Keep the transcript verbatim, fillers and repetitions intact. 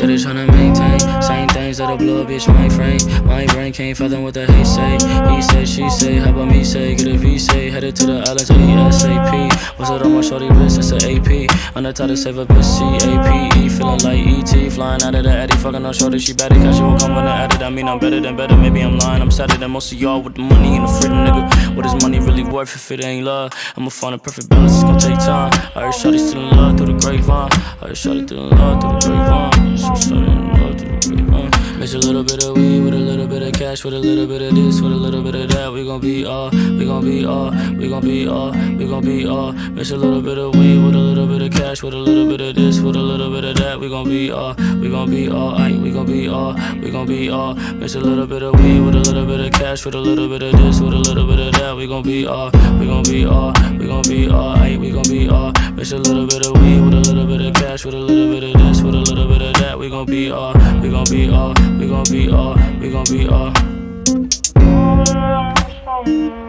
steady tryna maintain. Same things that'll blow a bitch my frame. My brain can't fathom what the hate say. He say, she say, how about me say? Get a V say, headed to the islands ASAP. What's it on my shorty wrist? It's an A P. On the top to save a bitch, C A P E. Feeling like E T, flying out of the Addy. Fucking on shorty, she better catch you will come when I added. I mean I'm better than better, maybe I'm lying. I'm sadder than most of y'all with the money and the freedom, nigga. What is money really worth if it ain't love? I'ma find a perfect balance, it's gonna take time. I heard shorty still in love through the grapevine. I heard shorty still in love through the grapevine. So shorty in love through the grapevine. Mix a little bit of weed with a little bit of cash, with a little bit of this, with a little bit of that. We gon' be all, we gon' be all, we gon' be all, we gon' be all. Mix a little bit of weed with a little bit of cash, with a little bit of this, with a little bit of that. We gon' be all, we gon' be all, aight, we gon' be all, we gon' be all. Mix a little bit of weed with a little bit of cash, with a little bit of this, with a little bit of that. We gon' be all, we gon' be all, we gon' be all, aight, we gon' be all. Mix a little bit of weed with a little bit of cash, with a little bit of this, with a little bit of that. We gon' be all, we gon' be all, we gon' be all, we gon' be all.